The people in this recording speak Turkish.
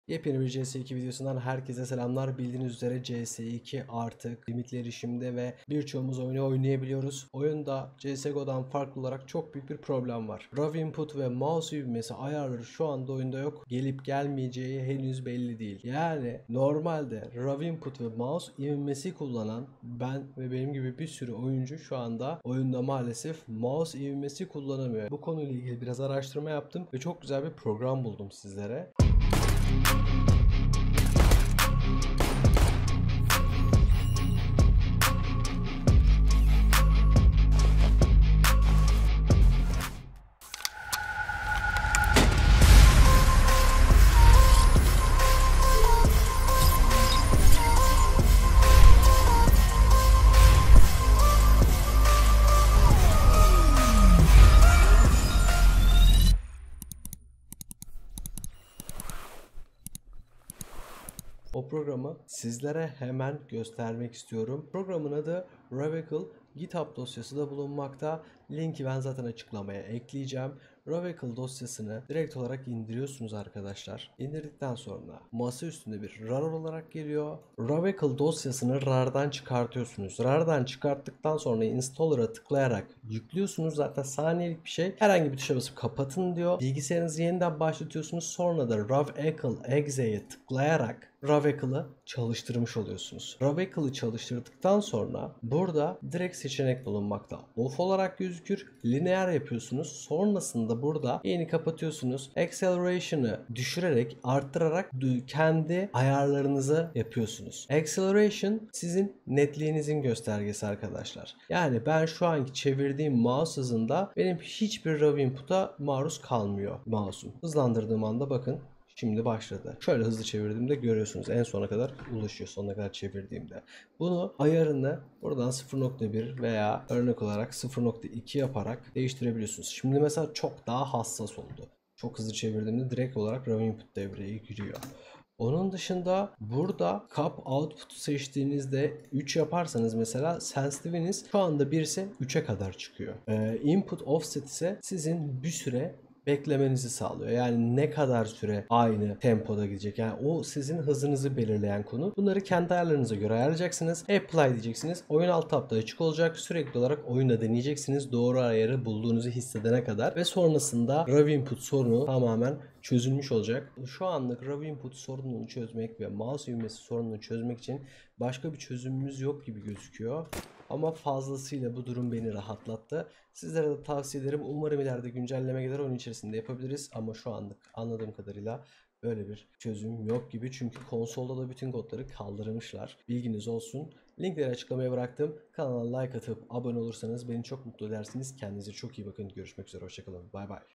Yepyeni bir CS2 videosundan herkese selamlar. Bildiğiniz üzere CS2 artık limitli erişimde ve birçoğumuz oyunu oynayabiliyoruz. Oyunda CSGO'dan farklı olarak çok büyük bir problem var. RAW input ve mouse ivmesi ayarları şu anda oyunda yok. Gelip gelmeyeceği henüz belli değil. Yani normalde RAW input ve mouse ivmesi kullanan ben ve benim gibi bir sürü oyuncu şu anda oyunda maalesef mouse ivmesi kullanamıyor. Bu konuyla ilgili biraz araştırma yaptım ve çok güzel bir program buldum sizlere. O programı sizlere hemen göstermek istiyorum. Programın adı Radical. GitHub dosyası da bulunmakta. Linki ben zaten açıklamaya ekleyeceğim. Radical dosyasını direkt olarak indiriyorsunuz arkadaşlar. İndirdikten sonra masa üstünde bir RAR olarak geliyor. Radical dosyasını RAR'dan çıkartıyorsunuz. RAR'dan çıkarttıktan sonra installer'a tıklayarak yüklüyorsunuz. Zaten saniyelik bir şey. Herhangi bir tuşa basıp kapatın diyor. Bilgisayarınızı yeniden başlatıyorsunuz. Sonra da Radical Exe'ye tıklayarak Ravecal'ı çalıştırmış oluyorsunuz. Ravecal'ı çalıştırdıktan sonra burada direkt seçenek bulunmakta. Off olarak gözükür. Lineer yapıyorsunuz. Sonrasında burada yeni kapatıyorsunuz. Acceleration'ı düşürerek, arttırarak kendi ayarlarınızı yapıyorsunuz. Acceleration sizin netliğinizin göstergesi arkadaşlar. Yani ben şu anki çevirdiğim mouse hızında benim hiçbir RAW input'a maruz kalmıyor mouse'um. Hızlandırdığım anda bakın. Şimdi başladı. Şöyle hızlı çevirdiğimde görüyorsunuz en sona kadar ulaşıyor. Sonuna kadar çevirdiğimde. Bunu ayarını buradan 0.1 veya örnek olarak 0.2 yaparak değiştirebiliyorsunuz. Şimdi mesela çok daha hassas oldu. Çok hızlı çevirdiğimde direkt olarak RAW input devreye giriyor. Onun dışında burada cap output seçtiğinizde 3 yaparsanız mesela sensitivity'niz şu anda 1 ise 3'e kadar çıkıyor. Input offset ise sizin bir süre beklemenizi sağlıyor. Yani ne kadar süre aynı tempoda gidecek. Yani o sizin hızınızı belirleyen konu. Bunları kendi ayarlarınıza göre ayarlayacaksınız. Apply diyeceksiniz. Oyun alt tabda açık olacak. Sürekli olarak oyunda deneyeceksiniz. Doğru ayarı bulduğunuzu hissedene kadar. Ve sonrasında RAW input sorunu tamamen çözülmüş olacak. Şu anlık RAW input sorununu çözmek ve mouse ivmesi sorununu çözmek için başka bir çözümümüz yok gibi gözüküyor. Ama fazlasıyla bu durum beni rahatlattı. Sizlere de tavsiye ederim. Umarım ileride güncelleme gelir, oyun içerisinde yapabiliriz. Ama şu anlık anladığım kadarıyla böyle bir çözüm yok gibi. Çünkü konsolda da bütün kodları kaldırmışlar. Bilginiz olsun. Linkleri açıklamaya bıraktım. Kanala like atıp abone olursanız beni çok mutlu edersiniz. Kendinize çok iyi bakın. Görüşmek üzere. Hoşçakalın. Bay bay.